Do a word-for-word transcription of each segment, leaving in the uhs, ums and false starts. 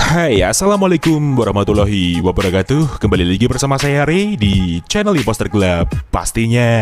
Hai, assalamualaikum warahmatullahi wabarakatuh. Kembali lagi bersama saya Ray di channel Imposter Club pastinya.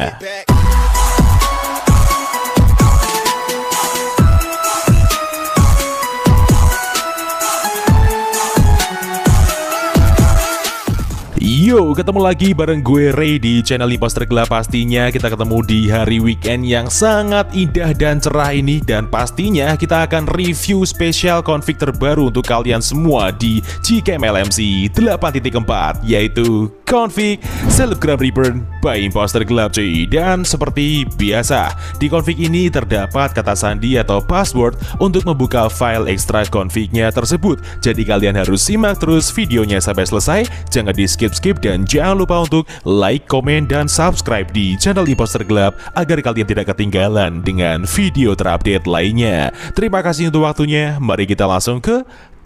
Yo, ketemu lagi bareng gue Ray di channel Imposter Club pastinya. Kita ketemu di hari weekend yang sangat indah dan cerah ini. Dan pastinya kita akan review spesial config terbaru untuk kalian semua di G K M L M C delapan titik empat, yaitu config Selebgram Reborn by Imposter Club cuy. Dan seperti biasa, di config ini terdapat kata sandi atau password untuk membuka file ekstra confignya tersebut. Jadi kalian harus simak terus videonya sampai selesai, jangan di skip-skip. Dan jangan lupa untuk like, komen, dan subscribe di channel Imposter Club agar kalian tidak ketinggalan dengan video terupdate lainnya. Terima kasih untuk waktunya, mari kita langsung ke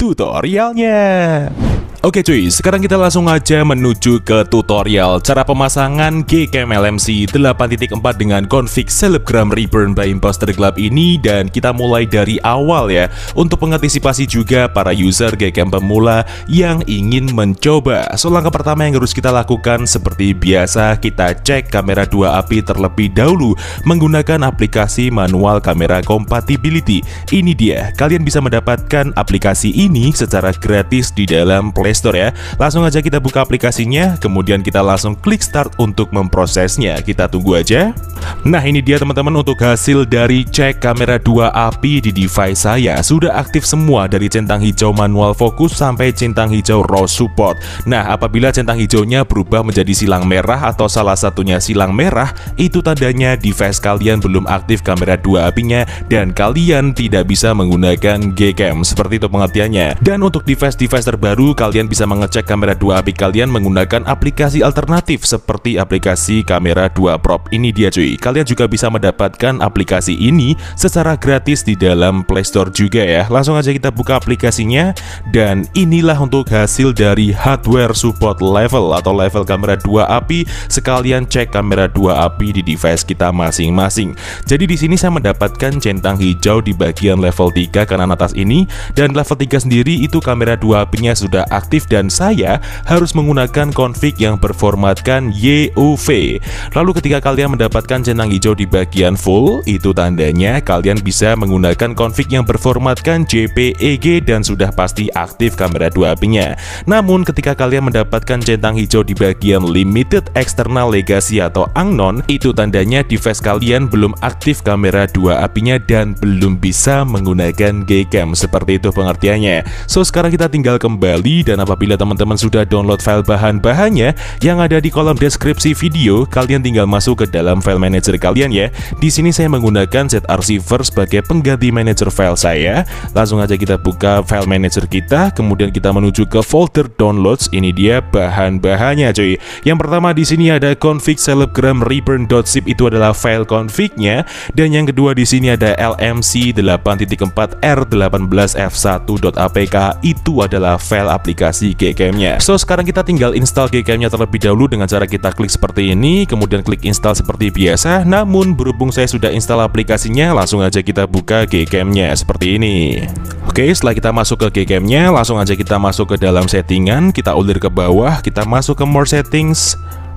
tutorialnya. Oke cuy, sekarang kita langsung aja menuju ke tutorial cara pemasangan G K M L M C delapan titik empat dengan config Selebgram Reborn by Imposter Club ini. Dan kita mulai dari awal ya, untuk mengantisipasi juga para user G K M pemula yang ingin mencoba. So, langkah pertama yang harus kita lakukan seperti biasa, kita cek kamera dua api terlebih dahulu menggunakan aplikasi manual kamera compatibility. Ini dia, kalian bisa mendapatkan aplikasi ini secara gratis di dalam Play Store ya. Langsung aja kita buka aplikasinya, kemudian kita langsung klik start untuk memprosesnya. Kita tunggu aja. Nah, ini dia teman-teman untuk hasil dari cek kamera dua api di device saya. Sudah aktif semua dari centang hijau manual fokus sampai centang hijau raw support. Nah, apabila centang hijaunya berubah menjadi silang merah atau salah satunya silang merah, itu tandanya device kalian belum aktif kamera dua apinya dan kalian tidak bisa menggunakan G K M. Seperti itu pengertiannya. Dan untuk device-device terbaru, kalian bisa mengecek kamera dua api kalian menggunakan aplikasi alternatif seperti aplikasi kamera dua prop. Ini dia cuy, kalian juga bisa mendapatkan aplikasi ini secara gratis di dalam Play Store juga ya. Langsung aja kita buka aplikasinya. Dan inilah untuk hasil dari hardware support level atau level kamera dua api, sekalian cek kamera dua api di device kita masing-masing. Jadi di sini saya mendapatkan centang hijau di bagian level tiga kanan atas ini, dan level tiga sendiri itu kamera dua apinya sudah aktif dan saya harus menggunakan config yang berformatkan Y O V. Lalu ketika kalian mendapatkan centang hijau di bagian full, itu tandanya kalian bisa menggunakan config yang berformatkan J P E G dan sudah pasti aktif kamera dua apinya. Namun ketika kalian mendapatkan centang hijau di bagian limited external legacy atau unknown, itu tandanya device kalian belum aktif kamera dua apinya dan belum bisa menggunakan G K M. Seperti itu pengertiannya. So, sekarang kita tinggal kembali, dan apabila teman-teman sudah download file bahan-bahannya yang ada di kolom deskripsi video, kalian tinggal masuk ke dalam file manager kalian ya. Di sini saya menggunakan ZArchiver sebagai pengganti manager file saya. Langsung aja kita buka file manager kita, kemudian kita menuju ke folder downloads. Ini dia bahan-bahannya cuy. Yang pertama di sini ada config Selebgram Reborn.zip, itu adalah file config-nya. Dan yang kedua di sini ada L M C delapan titik empat R delapan belas F satu dot A P K, itu adalah file aplikasi G K M-nya. So, sekarang kita tinggal install G K M-nya terlebih dahulu dengan cara kita klik seperti ini, kemudian klik install seperti biasa. Namun berhubung saya sudah install aplikasinya, langsung aja kita buka G K M-nya seperti ini. Oke, setelah kita masuk ke G K M-nya, langsung aja kita masuk ke dalam settingan, kita ulir ke bawah, kita masuk ke more settings.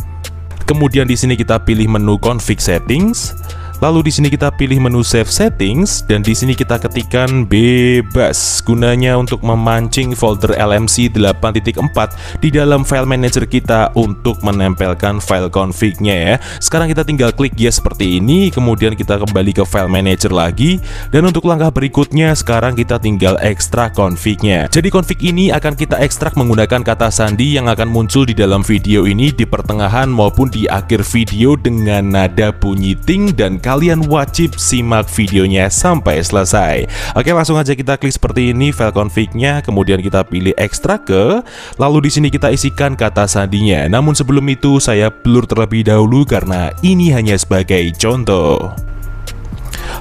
Kemudian di sini kita pilih menu config settings. Lalu di sini kita pilih menu save settings, dan di sini kita ketikkan bebas, gunanya untuk memancing folder L M C delapan titik empat di dalam file manager kita untuk menempelkan file config-nya ya. Sekarang kita tinggal klik yes seperti ini, kemudian kita kembali ke file manager lagi, dan untuk langkah berikutnya sekarang kita tinggal ekstrak config-nya. Jadi config ini akan kita ekstrak menggunakan kata sandi yang akan muncul di dalam video ini di pertengahan maupun di akhir video dengan nada bunyi ting, dan kalian wajib simak videonya sampai selesai. Oke, langsung aja kita klik seperti ini file config-nya, kemudian kita pilih ekstrak ke, lalu di sini kita isikan kata sandinya. Namun sebelum itu saya blur terlebih dahulu karena ini hanya sebagai contoh.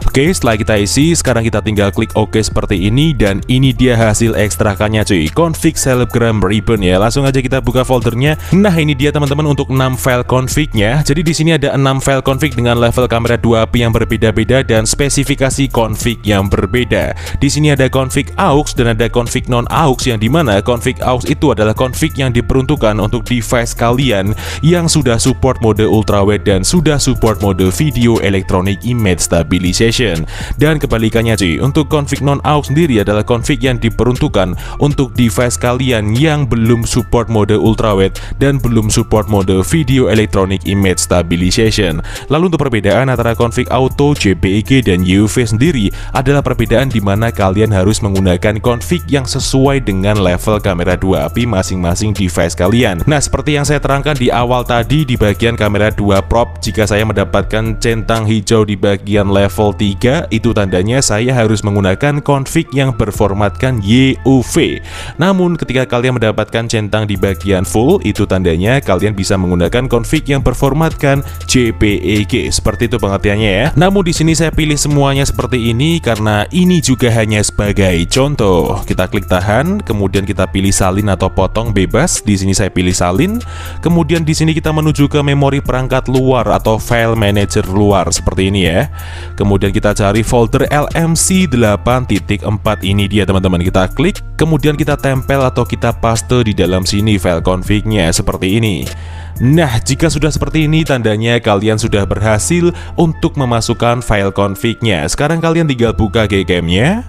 Oke, setelah kita isi, sekarang kita tinggal klik OK seperti ini, dan ini dia hasil ekstrakannya cuy, config selebgram ribbon ya. Langsung aja kita buka foldernya. Nah, ini dia teman-teman untuk enam file config-nya. Jadi di sini ada enam file config dengan level kamera dua A P yang berbeda-beda dan spesifikasi config yang berbeda. Di sini ada config aux dan ada config non aux, yang dimana config aux itu adalah config yang diperuntukkan untuk device kalian yang sudah support mode ultrawide dan sudah support mode video electronic image stabilization. Dan kebalikannya cuy, untuk config non aux sendiri adalah config yang diperuntukkan untuk device kalian yang belum support mode ultrawide dan belum support mode video electronic image stabilization. Lalu untuk perbedaan antara config auto, J P E G dan U V sendiri adalah perbedaan di mana kalian harus menggunakan config yang sesuai dengan level kamera dua A P masing-masing device kalian. Nah, seperti yang saya terangkan di awal tadi di bagian kamera dua prop, jika saya mendapatkan centang hijau di bagian level tiga, itu tandanya saya harus menggunakan config yang berformatkan Y U V. Namun ketika kalian mendapatkan centang di bagian full, itu tandanya kalian bisa menggunakan config yang berformatkan J P E G. Seperti itu pengertiannya ya. Namun di sini saya pilih semuanya seperti ini karena ini juga hanya sebagai contoh. Kita klik tahan, kemudian kita pilih salin atau potong bebas. Di sini saya pilih salin. Kemudian di sini kita menuju ke memori perangkat luar atau file manager luar seperti ini ya. Kemudian kita cari folder L M C delapan titik empat, ini dia teman-teman. Kita klik, kemudian kita tempel atau kita paste di dalam sini file config-nya seperti ini. Nah, jika sudah seperti ini, tandanya kalian sudah berhasil untuk memasukkan file config-nya. Sekarang kalian tinggal buka Gcam-nya.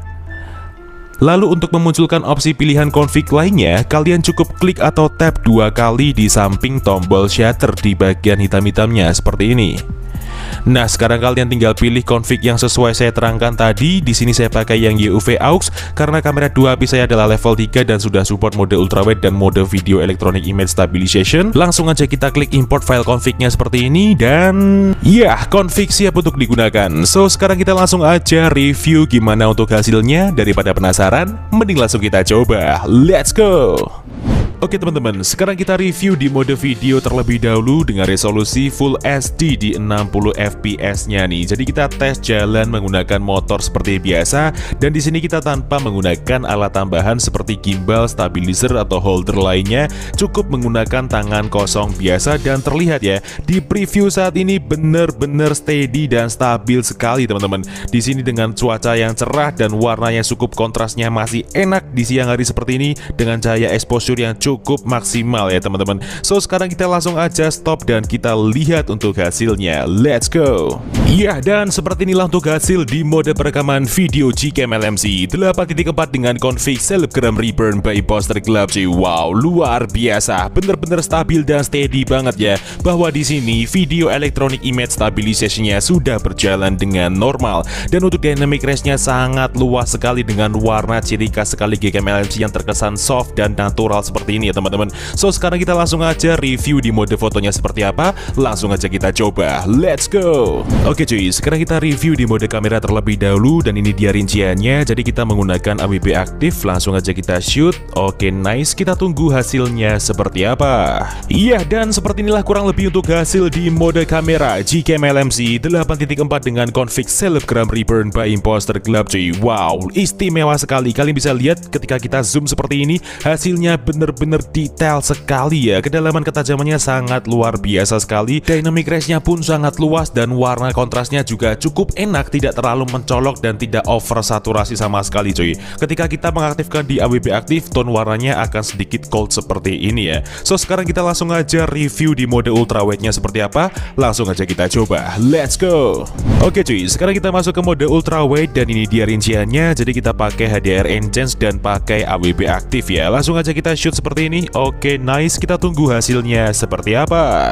Lalu untuk memunculkan opsi pilihan config lainnya, kalian cukup klik atau tap dua kali di samping tombol shutter di bagian hitam-hitamnya seperti ini. Nah, sekarang kalian tinggal pilih config yang sesuai saya terangkan tadi. Di sini saya pakai yang Y U V aux karena kamera dua A P saya adalah level tiga dan sudah support mode ultrawide dan mode video electronic image stabilization. Langsung aja kita klik import file config-nya seperti ini, dan ya, config siap untuk digunakan. So, sekarang kita langsung aja review gimana untuk hasilnya. Daripada penasaran, mending langsung kita coba. Let's go! Oke teman-teman, sekarang kita review di mode video terlebih dahulu dengan resolusi Full H D di enam puluh F P S-nya nih. Jadi kita tes jalan menggunakan motor seperti biasa, dan di sini kita tanpa menggunakan alat tambahan seperti gimbal, stabilizer atau holder lainnya, cukup menggunakan tangan kosong biasa, dan terlihat ya di preview saat ini bener-bener steady dan stabil sekali teman-teman. Di sini dengan cuaca yang cerah dan warnanya cukup kontrasnya masih enak di siang hari seperti ini dengan cahaya exposure yang cukup cukup maksimal ya teman-teman. So, sekarang kita langsung aja stop dan kita lihat untuk hasilnya. Let's go. Ya, dan seperti inilah untuk hasil di mode perekaman video Gcam L M C delapan titik empat dengan config selebgram ribbon by Imposter Club. Wow, luar biasa, bener-bener stabil dan steady banget ya. Bahwa di sini video electronic image stabilization-nya sudah berjalan dengan normal, dan untuk dynamic range-nya sangat luas sekali dengan warna ciri khas sekali Gcam L M C yang terkesan soft dan natural seperti ini ya teman-teman. So, sekarang kita langsung aja review di mode fotonya seperti apa. Langsung aja kita coba. Let's go. Oke cuy, sekarang kita review di mode kamera terlebih dahulu, dan ini dia rinciannya. Jadi kita menggunakan A W B aktif. Langsung aja kita shoot. Oke, nice. Kita tunggu hasilnya seperti apa. Iya, dan seperti inilah kurang lebih untuk hasil di mode kamera Gcam L M C delapan titik empat dengan config selebgram ribbon by Imposter Club cuy. Wow, istimewa sekali. Kalian bisa lihat ketika kita zoom seperti ini, hasilnya bener-bener detail sekali ya. Kedalaman ketajamannya sangat luar biasa sekali. Dynamic range-nya pun sangat luas dan warna kontrasnya juga cukup enak, tidak terlalu mencolok dan tidak over saturasi sama sekali cuy. Ketika kita mengaktifkan di A W B aktif, tone warnanya akan sedikit cold seperti ini ya. So, sekarang kita langsung aja review di mode ultrawide-nya seperti apa. Langsung aja kita coba. Let's go. Oke cuy, sekarang kita masuk ke mode ultrawide, dan ini dia rinciannya. Jadi kita pakai H D R enhance dan pakai A W B aktif ya. Langsung aja kita shoot seperti ini. Oke, nice. Kita tunggu hasilnya seperti apa.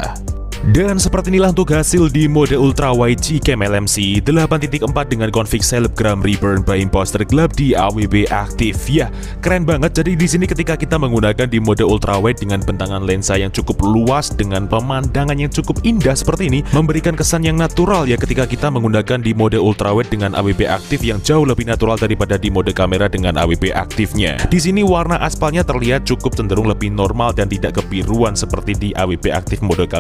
Dan seperti inilah untuk hasil di mode ultrawide Gcam L M C delapan titik empat dengan config selebgram ribbon by Imposter Club di A W B aktif. Ya, keren banget. Jadi di sini ketika kita menggunakan di mode ultrawide dengan bentangan lensa yang cukup luas dengan pemandangan yang cukup indah seperti ini, memberikan kesan yang natural ya ketika kita menggunakan di mode ultrawide dengan A W B aktif yang jauh lebih natural daripada di mode kamera dengan A W B aktifnya. Di sini warna aspalnya terlihat cukup cenderung lebih normal dan tidak kebiruan seperti di A W B aktif mode kamera biasa.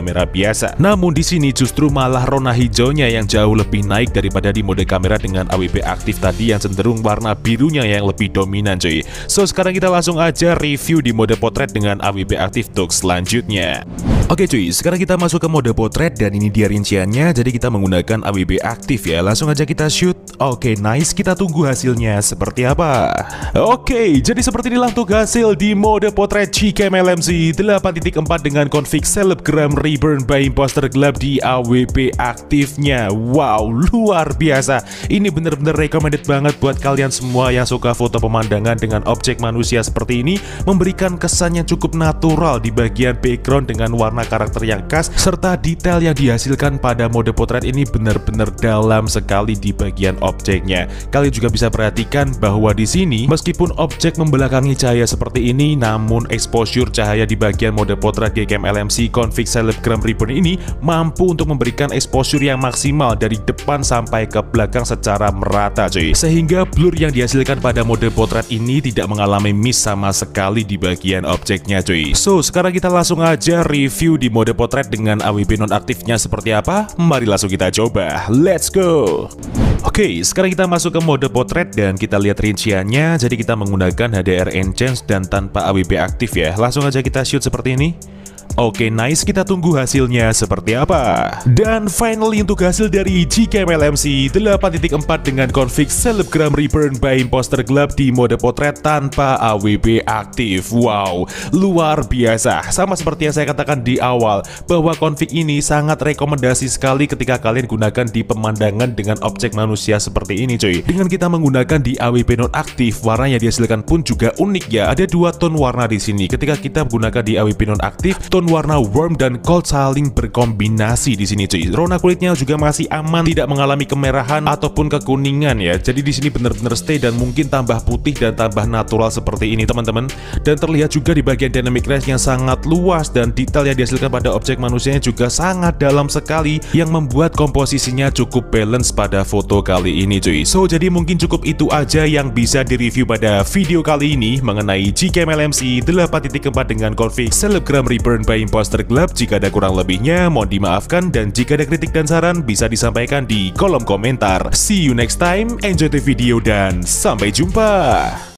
biasa. Namun di sini justru malah rona hijaunya yang jauh lebih naik daripada di mode kamera dengan A W P aktif tadi yang cenderung warna birunya yang lebih dominan cuy. So sekarang kita langsung aja review di mode potret dengan A W P aktif untuk selanjutnya. Oke cuy, sekarang kita masuk ke mode potret dan ini dia rinciannya. Jadi kita menggunakan A W P aktif ya. Langsung aja kita shoot. Oke nice, kita tunggu hasilnya seperti apa. Oke, jadi seperti inilah untuk hasil di mode potret Gcam L M C delapan titik empat dengan config Selebgram Reborn by Imposter Gelap di A W P aktifnya. Wow, luar biasa. Ini bener-bener recommended banget buat kalian semua yang suka foto pemandangan dengan objek manusia seperti ini. Memberikan kesan yang cukup natural di bagian background dengan warna karakter yang khas, serta detail yang dihasilkan pada mode potret ini benar-benar dalam sekali di bagian objeknya. Kalian juga bisa perhatikan bahwa di sini meskipun objek membelakangi cahaya seperti ini, namun exposure cahaya di bagian mode potret Gcam L M C config Selebgram Reborn ini mampu untuk memberikan exposure yang maksimal dari depan sampai ke belakang secara merata cuy. Sehingga blur yang dihasilkan pada mode potret ini tidak mengalami miss sama sekali di bagian objeknya cuy. So sekarang kita langsung aja review di mode potret dengan A W P nonaktifnya seperti apa. Mari langsung kita coba. Let's go. Oke, okay, sekarang kita masuk ke mode potret dan kita lihat rinciannya. Jadi kita menggunakan H D R Enhance dan tanpa A W P aktif ya. Langsung aja kita shoot seperti ini. Oke nice, kita tunggu hasilnya seperti apa. Dan finally untuk hasil dari Gcam L M C delapan titik empat dengan config Selebgram Reborn by Imposter Gelap di mode potret tanpa A W P aktif. Wow, luar biasa. Sama seperti yang saya katakan di awal, bahwa config ini sangat rekomendasi sekali ketika kalian gunakan di pemandangan dengan objek manusia seperti ini cuy. Dengan kita menggunakan di A W P nonaktif, warna yang dihasilkan pun juga unik ya. Ada dua tone warna di sini. Ketika kita menggunakan di A W P nonaktif, tone warna warm dan cold saling berkombinasi di sini cuy. Rona kulitnya juga masih aman, tidak mengalami kemerahan ataupun kekuningan ya. Jadi di sini benar-benar stay dan mungkin tambah putih dan tambah natural seperti ini teman-teman. Dan terlihat juga di bagian dynamic range yang sangat luas dan detail yang dihasilkan pada objek manusianya juga sangat dalam sekali yang membuat komposisinya cukup balance pada foto kali ini cuy. So jadi mungkin cukup itu aja yang bisa direview pada video kali ini mengenai Gcam L M C delapan titik empat dengan config Selebgram Reborn by Imposter Gelap. Jika ada kurang lebihnya mohon dimaafkan, dan jika ada kritik dan saran bisa disampaikan di kolom komentar. See you next time, enjoy the video dan sampai jumpa.